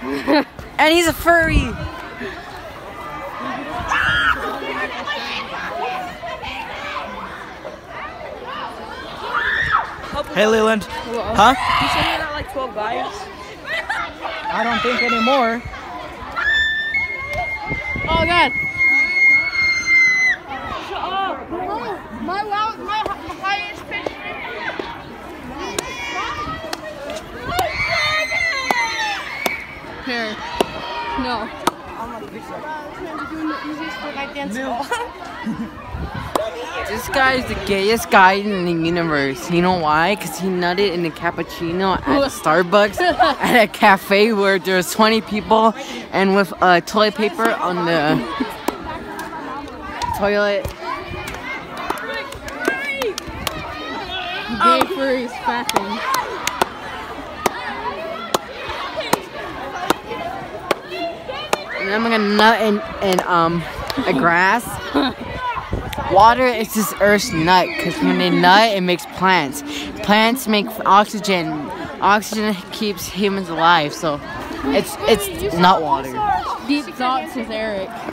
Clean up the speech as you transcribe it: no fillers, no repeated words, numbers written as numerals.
And he's a furry. Hey Leland. Hello. Huh? You said you're not like 12 guys? I don't think anymore. Oh god. My highest pitch. Here. No. This guy is the gayest guy in the universe. You know why? Because he nutted in a cappuccino at Starbucks at a cafe where there's 20 people and with toilet paper on the toilet. Gay furries fapping. And I'm gonna nut in a grass. Water is just Earth's nut, because when they nut, it makes plants. Plants make oxygen. Oxygen keeps humans alive, so it's nut water. Deep thoughts with Eric.